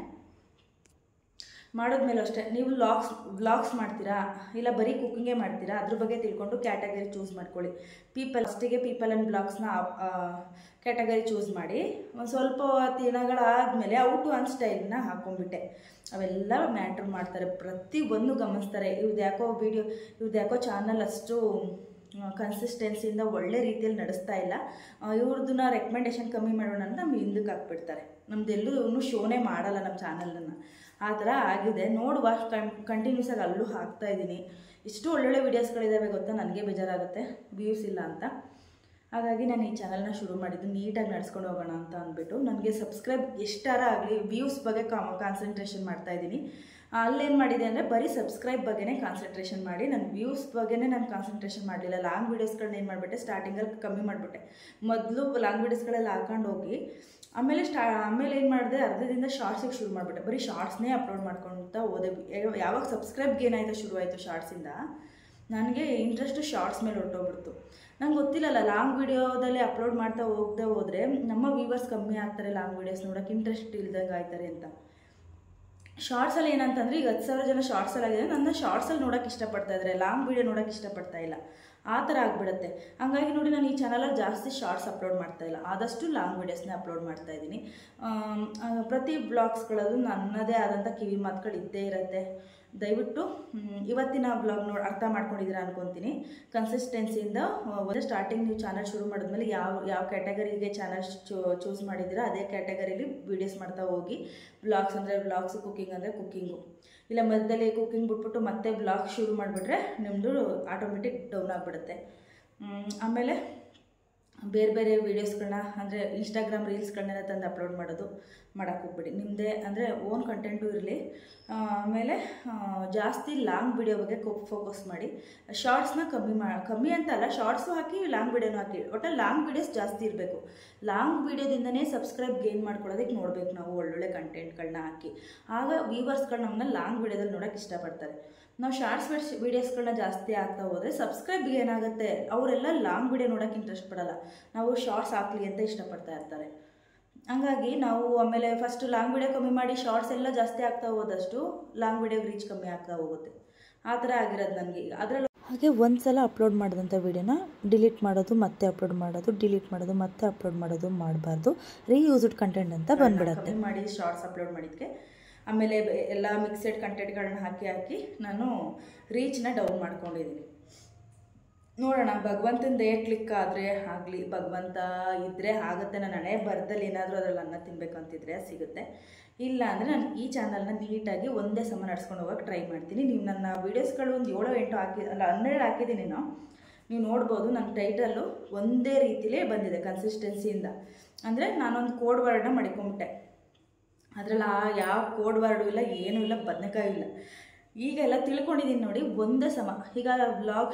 ಅಷ್ಟೇ ನೀವು ವ್ಲಾಗ್ಸ್ ಮಾಡ್ತೀರಾ ಇಲ್ಲ ಬರೀ ಕುಕ್ಕಿಂಗೇ ಮಾಡ್ತೀರಾ, ಅದ್ರ ಬಗ್ಗೆ ತಿಳ್ಕೊಂಡು ಕ್ಯಾಟಗರಿ ಚೂಸ್ ಮಾಡ್ಕೊಳ್ಳಿ. ಫಸ್ಟಿಗೆ ಪೀಪಲ್ ಆ್ಯಂಡ್ ಬ್ಲಾಗ್ಸ್ನ ಕ್ಯಾಟಗರಿ ಚೂಸ್ ಮಾಡಿ ಒಂದು ಸ್ವಲ್ಪ ದಿನಗಳಾದಮೇಲೆ ಔಟು ಆನ್ ಸ್ಟೈಲ್ನ ಹಾಕೊಂಡ್ಬಿಟ್ಟೆ. ಅವೆಲ್ಲ ಮ್ಯಾಟ್ರ್ ಮಾಡ್ತಾರೆ, ಪ್ರತಿಯೊಂದು ಗಮನಿಸ್ತಾರೆ. ಇವ್ರದ್ದು ಯಾಕೋ ಚಾನಲ್ ಅಷ್ಟು ಕನ್ಸಿಸ್ಟೆನ್ಸಿಯಿಂದ ಒಳ್ಳೆ ರೀತಿಯಲ್ಲಿ ನಡೆಸ್ತಾ ಇಲ್ಲ, ಇವ್ರದನ್ನ ರೆಕಮೆಂಡೇಶನ್ ಕಮ್ಮಿ ಮಾಡೋಣ ಅಂತ ನಮ್ಮ ಹಿಂದಕ್ಕೆ ಹಾಕ್ಬಿಡ್ತಾರೆ. ನಮ್ಮದೆಲ್ಲೂ ಶೋನೇ ಮಾಡಲ್ಲ ನಮ್ಮ ಚಾನಲನ್ನು. ಆ ಥರ ಆಗಿದೆ. ನೋಡುವ ಕಂಟಿನ್ಯೂಸ್ ಆಗಿ ಅಲ್ಲೂ ಹಾಕ್ತಾಯಿದ್ದೀನಿ. ಇಷ್ಟು ಒಳ್ಳೊಳ್ಳೆ ವೀಡಿಯೋಸ್ಗಳಿದ್ದಾವೆ ಗೊತ್ತಾ, ನನಗೆ ಬೇಜಾರಾಗುತ್ತೆ ವ್ಯೂಸ್ ಇಲ್ಲ ಅಂತ. ಹಾಗಾಗಿ ನಾನು ಈ ಚಾನಲ್ನ ಶುರು ಮಾಡಿದ್ದು ನೀಟಾಗಿ ನಡ್ಸ್ಕೊಂಡು ಹೋಗೋಣ ಅಂತ ಅಂದ್ಬಿಟ್ಟು. ನನಗೆ ಸಬ್ಸ್ಕ್ರೈಬ್ ಎಷ್ಟಾರ ಆಗಲಿ ವ್ಯೂಸ್ ಬಗ್ಗೆ ಕಾನ್ಸಂಟ್ರೇಷನ್ ಮಾಡ್ತಾಯಿದ್ದೀನಿ. ಅಲ್ಲೇನು ಮಾಡಿದೆ ಅಂದರೆ ಬರೀ ಸಬ್ಸ್ಕ್ರೈಬ್ ಬಗ್ಗೆನೇ ಕಾನ್ಸಂಟ್ರೇಷನ್ ಮಾಡಿ, ನನ್ನ ವ್ಯೂಸ್ ಬಗ್ಗೆನೇ ನಾನು ಕಾನ್ಸಂಟ್ರೇಷನ್ ಮಾಡಲಿಲ್ಲ. ಲಾಂಗ್ ವೀಡಿಯೋಸ್ಗಳನ್ನ ಏನು ಮಾಡಿಬಿಟ್ಟೆ, ಸ್ಟಾರ್ಟಿಂಗಲ್ಲಿ ಕಮ್ಮಿ ಮಾಡಿಬಿಟ್ಟೆ. ಮೊದಲು ಲಾಂಗ್ ವೀಡಿಯೋಸ್ಗಳೆಲ್ಲ ಹಾಕೊಂಡು ಹೋಗಿ ಆಮೇಲೆ ಏನು ಮಾಡಿದೆ, ಅರ್ಧದಿಂದ ಶಾರ್ಟ್ಸಿಗೆ ಶುರು ಮಾಡಿಬಿಟ್ಟೆ. ಬರೀ ಶಾರ್ಟ್ಸ್ನೇ ಅಪ್ಲೋಡ್ ಮಾಡ್ಕೊಳ್ತಾ ಹೋದೆ. ಯಾವಾಗ ಸಬ್ಸ್ಕ್ರೈಬ್ಗೆ ಏನಾಯಿತು ಶುರುವಾಯಿತು ಶಾರ್ಟ್ಸಿಂದ, ನನಗೆ ಇಂಟ್ರೆಸ್ಟು ಶಾರ್ಟ್ಸ್ ಮೇಲೆ ಹೊರಟೋಗ್ಬಿಡ್ತು. ನಂಗೆ ಗೊತ್ತಿಲ್ಲಲ್ಲ, ಲಾಂಗ್ ವೀಡಿಯೋದಲ್ಲಿ ಅಪ್ಲೋಡ್ ಮಾಡ್ತಾ ಹೋದರೆ ನಮ್ಮ ವ್ಯೂವರ್ಸ್ ಕಮ್ಮಿ ಆಗ್ತಾರೆ, ಲಾಂಗ್ ವೀಡಿಯೋಸ್ ನೋಡೋಕ್ಕೆ ಇಂಟ್ರೆಸ್ಟ್ ಇಲ್ದಂಗೆ ಆಯ್ತಾರೆ ಅಂತ. ಶಾರ್ಟ್ಸಲ್ಲಿ ಏನಂತಂದರೆ, ಈಗ 10,000 ಜನ ಶಾರ್ಟ್ಸಲ್ಲಿ ಆಗಿದೆ, ನನ್ನ ಶಾರ್ಟ್ಸಲ್ಲಿ ನೋಡೋಕ್ಕೆ ಇಷ್ಟಪಡ್ತಾ ಇದ್ದಾರೆ, ಲಾಂಗ್ ವೀಡಿಯೋ ನೋಡೋಕ್ಕೆ ಇಷ್ಟಪಡ್ತಾ ಇಲ್ಲ. ಆ ಥರ ಆಗಿಬಿಡುತ್ತೆ. ಹಂಗಾಗಿ ನೋಡಿ, ನಾನು ಈ ಚಾನಲಲ್ಲಿ ಜಾಸ್ತಿ ಶಾರ್ಟ್ಸ್ ಅಪ್ಲೋಡ್ ಮಾಡ್ತಾಯಿಲ್ಲ, ಆದಷ್ಟು ಲಾಂಗ್ ವೀಡಿಯೋಸ್ನೇ ಅಪ್ಲೋಡ್ ಮಾಡ್ತಾಯಿದ್ದೀನಿ. ಪ್ರತಿ ಬ್ಲಾಗ್ಸ್ಗಳಲ್ಲೂ ನನ್ನದೇ ಆದಂಥ ಕಿವಿ ಮಾತುಗಳು ಇದ್ದೇ ಇರುತ್ತೆ. ದಯವಿಟ್ಟು ಇವತ್ತಿನ ಬ್ಲಾಗ್ ಅರ್ಥ ಮಾಡ್ಕೊಂಡಿದ್ದೀರಾ ಅನ್ಕೊತೀನಿ. ಕನ್ಸಿಸ್ಟೆನ್ಸಿಯಿಂದ ಒಂದು ಸ್ಟಾರ್ಟಿಂಗ್ ನೀವು ಚಾನಲ್ ಶುರು ಮಾಡಿದ್ಮೇಲೆ ಯಾವ ಕ್ಯಾಟಗರಿಗೆ ಚಾನಲ್ ಚೂಸ್ ಮಾಡಿದ್ದೀರಾ ಅದೇ ಕ್ಯಾಟಗರಿಲಿ ವೀಡಿಯೋಸ್ ಮಾಡ್ತಾ ಹೋಗಿ. ಬ್ಲಾಗ್ಸ್ ಅಂದರೆ ಬ್ಲಾಗ್ಸು, ಕುಕ್ಕಿಂಗ್ ಅಂದರೆ ಕುಕ್ಕಿಂಗು, ಇಲ್ಲ ಮಧ್ಯದಲ್ಲಿ ಕುಕ್ಕಿಂಗ್ ಬಿಟ್ಬಿಟ್ಟು ಮತ್ತೆ ಬ್ಲಾಗ್ ಶುರು ಮಾಡಿಬಿಟ್ರೆ ನಿಮ್ಮದು ಆಟೋಮೆಟಿಕ್ ಡೌನ್ ಆಗಿಬಿಡುತ್ತೆ. ಆಮೇಲೆ ಬೇರೆ ವೀಡಿಯೋಸ್ಗಳನ್ನ ಅಂದರೆ ಇನ್ಸ್ಟಾಗ್ರಾಮ್ ರೀಲ್ಸ್ಗಳನ್ನೆಲ್ಲ ತಂದು ಅಪ್ಲೋಡ್ ಮಾಡೋಕ್ಕೆ ಹೋಗ್ಬಿಡಿ. ನಿಮ್ಮದೇ ಅಂದರೆ ಓನ್ ಕಂಟೆಂಟು ಇರಲಿ. ಆಮೇಲೆ ಜಾಸ್ತಿ ಲಾಂಗ್ ವೀಡಿಯೋ ಬಗ್ಗೆ ಫೋಕಸ್ ಮಾಡಿ. ಶಾರ್ಟ್ಸ್ನ ಕಮ್ಮಿ ಅಂತ ಅಲ್ಲ, ಶಾರ್ಟ್ಸು ಹಾಕಿ ಲಾಂಗ್ ವೀಡಿಯೋನೂ ಹಾಕಿ, ಒಟ್ಟಲ್ಲಿ ಲಾಂಗ್ ವೀಡಿಯೋಸ್ ಜಾಸ್ತಿ ಇರಬೇಕು. ಲಾಂಗ್ ವೀಡಿಯೋದಿಂದನೇ ಸಬ್ಸ್ಕ್ರೈಬ್ ಗೇನ್ ಮಾಡ್ಕೊಳ್ಳೋದಕ್ಕೆ ನೋಡಬೇಕು ನಾವು ಒಳ್ಳೊಳ್ಳೆ ಕಂಟೆಂಟ್ಗಳನ್ನ ಹಾಕಿ. ಆಗ ವ್ಯೂವರ್ಸ್ಗಳು ನಮ್ಮನ್ನ ಲಾಂಗ್ ವೀಡಿಯೋದಲ್ಲಿ ನೋಡೋಕ್ಕೆ ಇಷ್ಟಪಡ್ತಾರೆ. ನಾವು ಶಾರ್ಟ್ಸ್ ವೀಡಿಯೋಸ್ಗಳನ್ನ ಜಾಸ್ತಿ ಆಗ್ತಾ ಹೋದರೆ ಸಬ್ಸ್ಕ್ರೈಬ್ಗೆ ಏನಾಗುತ್ತೆ, ಅವರೆಲ್ಲ ಲಾಂಗ್ ವೀಡಿಯೋ ನೋಡೋಕ್ಕೆ ಇಂಟ್ರೆಸ್ಟ್ ಪಡಲ್ಲ, ನಾವು ಶಾರ್ಟ್ಸ್ ಹಾಕಲಿ ಅಂತ ಇಷ್ಟಪಡ್ತಾ ಇರ್ತಾರೆ. ಹಂಗಾಗಿ ನಾವು ಆಮೇಲೆ ಫಸ್ಟ್ ಲಾಂಗ್ ವೀಡಿಯೋ ಕಮ್ಮಿ ಮಾಡಿ ಶಾರ್ಟ್ಸ್ ಎಲ್ಲ ಜಾಸ್ತಿ ಆಗ್ತಾ ಹೋದಷ್ಟು ಲಾಂಗ್ ವೀಡಿಯೋಗೆ ರೀಚ್ ಕಮ್ಮಿ ಆಗ್ತಾ ಹೋಗುತ್ತೆ. ಆ ಥರ ಆಗಿರೋದು ನನಗೆ. ಅದರಲ್ಲೂ ಹಾಗೆ ಒಂದು ಸಲ ಅಪ್ಲೋಡ್ ಮಾಡಿದಂಥ ವೀಡಿಯೋನ ಡಿಲೀಟ್ ಮಾಡೋದು, ಮತ್ತೆ ಅಪ್ಲೋಡ್ ಮಾಡೋದು, ಡಿಲೀಟ್ ಮಾಡೋದು, ಮತ್ತೆ ಅಪ್ಲೋಡ್ ಮಾಡೋದು ಮಾಡಬಾರ್ದು. ರೀಯೂಸ್ಡ್ ಕಂಟೆಂಟ್ ಅಂತ ಬಂದ್ಬಿಡತ್ತೆ. ಮಾಡಿ ಶಾರ್ಟ್ಸ್ ಅಪ್ಲೋಡ್ ಮಾಡಿದ್ದಕ್ಕೆ ಆಮೇಲೆ ಎಲ್ಲ ಮಿಕ್ಸೆಡ್ ಕಂಟೆಂಟ್ಗಳನ್ನ ಹಾಕಿ ನಾನು ರೀಚ್ನ ಡೌನ್ ಮಾಡ್ಕೊಂಡಿದ್ದೀನಿ. ನೋಡೋಣ, ಭಗವಂತನ ದಯ ಕ್ಲಿಕ್ ಆದರೆ ಆಗಲಿ. ಭಗವಂತ ಇದ್ದರೆ ಆಗುತ್ತೆ. ನನ್ನ ಹಣೆ ಬರದಲ್ಲಿ ಏನಾದರೂ ಅದರಲ್ಲಿ ಅನ್ನ ತಿನ್ನಬೇಕಂತಿದ್ರೆ ಸಿಗುತ್ತೆ. ಇಲ್ಲ ಅಂದರೆ ನಾನು ಈ ಚಾನಲ್ನ ನೀಟಾಗಿ ಒಂದೇ ಸಮ ನಡ್ಸ್ಕೊಂಡು ಹೋಗೋಕ್ಕೆ ಟ್ರೈ ಮಾಡ್ತೀನಿ. ನೀವು ನನ್ನ ವೀಡಿಯೋಸ್ಗಳು ಒಂದು 7-8 ಅಲ್ಲ 12 ಹಾಕಿದ್ದೀನಿ ನೀವು ನೋಡ್ಬೋದು. ನನ್ನ ಟೈಟಲ್ಲು ಒಂದೇ ರೀತಿಲೇ ಬಂದಿದೆ ಕನ್ಸಿಸ್ಟೆನ್ಸಿಯಿಂದ. ಅಂದರೆ ನಾನೊಂದು ಕೋಡ್ ವರ್ಡ್ನ ಮಾಡಿಕೊಂಬಿಟ್ಟೆ. ಅದರಲ್ಲಿ ಯಾವ ಕೋಡ್ ವರ್ಡು ಇಲ್ಲ, ಏನೂ ಇಲ್ಲ, ಬದನೆಕಾಯಿ ಇಲ್ಲ. ಈಗೆಲ್ಲ ತಿಳ್ಕೊಂಡಿದ್ದೀನಿ ನೋಡಿ, ಒಂದೇ ಸಮ. ಈಗ ವ್ಲಾಗ್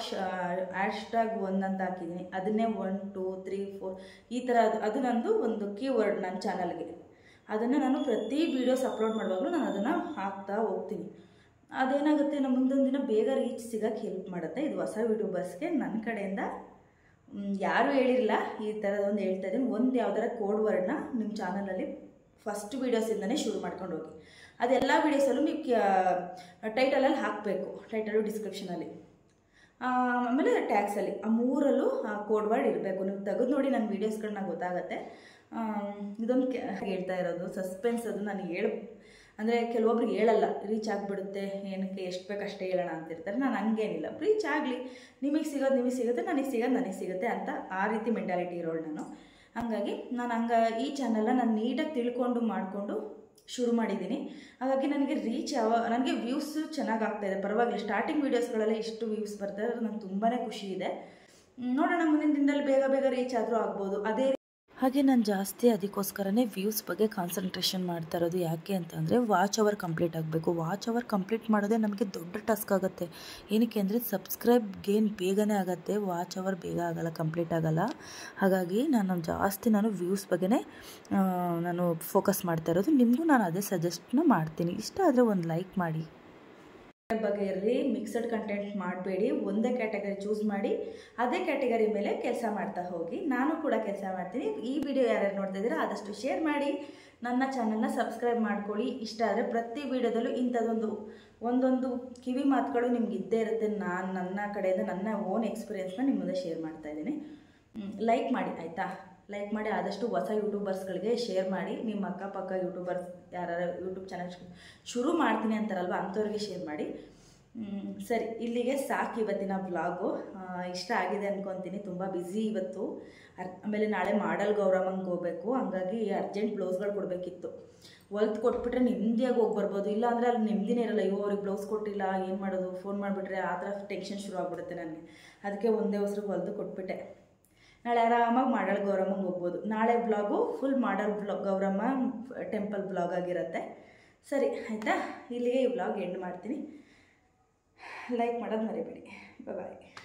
#1 ಅಂತ ಹಾಕಿದ್ದೀನಿ. ಅದನ್ನೇ 1 2 3 4 ಈ ಥರ ಅದು ನಂದು ಒಂದು ಕೀವರ್ಡ್ ನನ್ನ ಚಾನಲ್ಗೆ. ಅದನ್ನು ನಾನು ಪ್ರತಿ ವೀಡಿಯೋಸ್ ಅಪ್ಲೋಡ್ ಮಾಡುವಾಗಲೂ ನಾನು ಅದನ್ನು ಹಾಕ್ತಾ ಹೋಗ್ತೀನಿ. ಅದೇನಾಗುತ್ತೆ, ನಮ್ಮ ಮುಂದೊಂದು ದಿನ ಬೇಗ ರೀಚ್ ಸಿಗೋಕ್ಕೆ ಹೆಲ್ಪ್ ಮಾಡುತ್ತೆ. ಇದು ಹೊಸ ಯೂಟ್ಯೂಬರ್ಸ್ಗೆ ನನ್ನ ಕಡೆಯಿಂದ ಯಾರೂ ಹೇಳಿರಲಿಲ್ಲ, ಈ ಥರದೊಂದು ಹೇಳ್ತಾ ಇದ್ದೀನಿ. ಒಂದು ಯಾವ್ದಾರ ಕೋಡ್ ವರ್ಡ್ನ ನಿಮ್ಮ ಚಾನಲಲ್ಲಿ ಫಸ್ಟ್ ವೀಡಿಯೋಸಿಂದನೇ ಶುರು ಮಾಡ್ಕೊಂಡು ಹೋಗಿ. ಅದೆಲ್ಲ ವೀಡಿಯೋಸಲ್ಲೂ ನೀವು ಟೈಟಲಲ್ಲಿ ಹಾಕಬೇಕು, ಟೈಟಲು ಡಿಸ್ಕ್ರಿಪ್ಷನಲ್ಲಿ, ಆಮೇಲೆ ಟ್ಯಾಗ್ಸಲ್ಲಿ, ಆ ಮೂರಲ್ಲೂ ಕೋಡ್ ವರ್ಡ್ ಇರಬೇಕು. ನೀವು ತೆಗೆದು ನೋಡಿ ನನ್ನ ವೀಡಿಯೋಸ್ಗಳನ್ನ ಗೊತ್ತಾಗುತ್ತೆ. ಇದೊಂದು ಹೇಳ್ತಾ ಇರೋದು ಸಸ್ಪೆನ್ಸ್. ಅದು ನಾನು ಅಂದರೆ ಕೆಲವೊಬ್ರಿಗೆ ಹೇಳಲ್ಲ, ರೀಚ್ ಆಗಿಬಿಡುತ್ತೆ, ಏನಕ್ಕೆ ಎಷ್ಟು ಬೇಕು ಅಷ್ಟೇ ಹೇಳೋಣ ಅಂತಿರ್ತಾರೆ. ನಾನು ಹಂಗೇನಿಲ್ಲ, ರೀಚ್ ಆಗಲಿ, ನಿಮಗೆ ಸಿಗೋದು ನಿಮಗೆ ಸಿಗುತ್ತೆ, ನನಗೆ ಸಿಗುತ್ತೆ ಅಂತ ಆ ರೀತಿ ಮೆಂಟಾಲಿಟಿ ಇರೋಳು ನಾನು. ಹಾಗಾಗಿ ನಾನು ಈ ಚಾನಲ್ನ ನಾನು ನೀಟಾಗಿ ತಿಳ್ಕೊಂಡು ಮಾಡಿಕೊಂಡು ಶುರು ಮಾಡಿದ್ದೀನಿ. ಹಾಗಾಗಿ ನನಗೆ ನನಗೆ ವ್ಯೂಸ್ ಚೆನ್ನಾಗಿ ಆಗ್ತಾಯಿದೆ, ಪರವಾಗಿಲ್ಲ. ಸ್ಟಾರ್ಟಿಂಗ್ ವೀಡಿಯೋಸ್ಗಳೆಲ್ಲ ಇಷ್ಟು ವ್ಯೂಸ್ ಬರ್ತಾರೆ, ಅದು ನನಗೆ ತುಂಬಾ ಖುಷಿ ಇದೆ. ನೋಡೋಣ, ಮುಂದಿನ ದಿನದಲ್ಲಿ ಬೇಗ ರೀಚ್ ಆದರೂ ಆಗ್ಬೋದು. ಅದೇ ಹಾಗೆ ನಾನು ಜಾಸ್ತಿ ಅದಕ್ಕೋಸ್ಕರನೇ ವ್ಯೂಸ್ ಬಗ್ಗೆ ಕಾನ್ಸಂಟ್ರೇಷನ್ ಮಾಡ್ತಾ ಇರೋದು. ಯಾಕೆ ಅಂತಂದರೆ ವಾಚ್ ಅವರ್ ಕಂಪ್ಲೀಟ್ ಆಗಬೇಕು. ವಾಚ್ ಅವರ್ ಕಂಪ್ಲೀಟ್ ಮಾಡೋದೇ ನಮಗೆ ದೊಡ್ಡ ಟಾಸ್ಕ್ ಆಗುತ್ತೆ. ಏನಕ್ಕೆ ಅಂದರೆ ಸಬ್ಸ್ಕ್ರೈಬ್ ಗೇನ್ ಬೇಗನೆ ಆಗುತ್ತೆ, ವಾಚ್ ಅವರ್ ಬೇಗ ಆಗಲ್ಲ, ಕಂಪ್ಲೀಟ್ ಆಗಲ್ಲ. ಹಾಗಾಗಿ ನಾನು ವ್ಯೂಸ್ ಬಗ್ಗೆನೇ ನಾನು ಫೋಕಸ್ ಮಾಡ್ತಾ ಇರೋದು. ನಿಮಗೂ ನಾನು ಅದೇ ಸಜೆಸ್ಟ್ನ ಮಾಡ್ತೀನಿ. ಇಷ್ಟ ಆದರೆ ಒಂದು ಲೈಕ್ ಮಾಡಿ. ಬಗ್ಗೆ ಇರಲಿ, ಮಿಕ್ಸಡ್ ಕಂಟೆಂಟ್ ಮಾಡಬೇಡಿ. ಒಂದೇ ಕ್ಯಾಟಗರಿ ಚೂಸ್ ಮಾಡಿ ಅದೇ ಕ್ಯಾಟಗರಿ ಮೇಲೆ ಕೆಲಸ ಮಾಡ್ತಾ ಹೋಗಿ. ನಾನು ಕೂಡ ಕೆಲಸ ಮಾಡ್ತೀನಿ. ಈ ವಿಡಿಯೋ ಯಾರ್ಯಾರು ನೋಡ್ತಾ ಇದ್ದೀರಾ ಆದಷ್ಟು ಶೇರ್ ಮಾಡಿ, ನನ್ನ ಚಾನಲ್ನ ಸಬ್ಸ್ಕ್ರೈಬ್ ಮಾಡ್ಕೊಳ್ಳಿ. ಇಷ್ಟ ಆದರೆ ಪ್ರತಿ ವಿಡಿಯೋದಲ್ಲೂ ಒಂದೊಂದು ಕಿವಿ ಮಾತುಗಳು ನಿಮ್ಗೆ ಇದ್ದೇ ಇರುತ್ತೆ. ನಾನು ನನ್ನ ಕಡೆಯಿಂದ ನನ್ನ ಓನ್ ಎಕ್ಸ್ಪೀರಿಯೆನ್ಸ್ನ ನಿಮ್ಮ ಮುಂದೆ ಶೇರ್ ಮಾಡ್ತಾ ಇದ್ದೀನಿ. ಲೈಕ್ ಮಾಡಿ ಆಯಿತಾ? ಲೈಕ್ ಮಾಡಿ, ಆದಷ್ಟು ಹೊಸ ಯೂಟ್ಯೂಬರ್ಸ್ಗಳಿಗೆ ಶೇರ್ ಮಾಡಿ. ನಿಮ್ಮ ಅಕ್ಕಪಕ್ಕ ಯೂಟ್ಯೂಬರ್ಸ್ ಯಾರು ಯೂಟ್ಯೂಬ್ ಚಾನಲ್ ಶುರು ಮಾಡ್ತೀನಿ ಅಂತಾರಲ್ವ, ಅಂಥವ್ರಿಗೆ ಶೇರ್ ಮಾಡಿ. ಸರಿ, ಇಲ್ಲಿಗೆ ಸಾಕು ಇವತ್ತಿನ ವ್ಲಾಗು. ಇಷ್ಟ ಆಗಿದೆ ಅಂದ್ಕೊತೀನಿ. ತುಂಬ ಬ್ಯುಸಿ ಇವತ್ತು. ಆಮೇಲೆ ನಾಳೆ ಮಾಡಲ್ ಗೌರಮ್ಮಂಗೆ ಹೋಗಬೇಕು. ಹಂಗಾಗಿ ಅರ್ಜೆಂಟ್ ಬ್ಲೌಸ್ಗಳು ಕೊಡಬೇಕಿತ್ತು. ಹೊಲ್ದು ಕೊಟ್ಬಿಟ್ರೆ ನೆಮ್ಮದಿಯಾಗಿ ಹೋಗಿ ಬರ್ಬೋದು. ಇಲ್ಲ ಅಂದರೆ ಅಲ್ಲಿ ನೆಮ್ಮದಿನೇ ಇರಲ್ಲ. ಅಯ್ಯೋ ಅವ್ರಿಗೆ ಬ್ಲೌಸ್ ಕೊಟ್ಟಿಲ್ಲ, ಏನು ಮಾಡೋದು, ಫೋನ್ ಮಾಡಿಬಿಟ್ರೆ ಆ ಥರ ಟೆನ್ಷನ್ ಶುರು ಆಗ್ಬಿಡುತ್ತೆ ನನಗೆ. ಅದಕ್ಕೆ ಒಂದೇ ಹೊಸ್ರಿಗೆ ಹೊಲ್ದು ಕೊಟ್ಬಿಟ್ಟೆ. ನಾಳೆ ಆರಾಮಾಗಿ ಮಾಡಲ್ ಗೌರಮ್ಮಂಗೆ ಹೋಗ್ಬೋದು. ನಾಳೆ ಬ್ಲಾಗು ಫುಲ್ ಮಾಡಲ್ ಗೌರಮ್ಮ ಟೆಂಪಲ್ ಬ್ಲಾಗ್ ಆಗಿರುತ್ತೆ. ಸರಿ ಆಯಿತಾ? ಇಲ್ಲಿಗೆ ಈ ಬ್ಲಾಗ್ ಎಂಡ್ ಮಾಡ್ತೀನಿ. ಲೈಕ್ ಮಾಡೋದು ಮರಿಬೇಡಿ. ಬಾಯ್.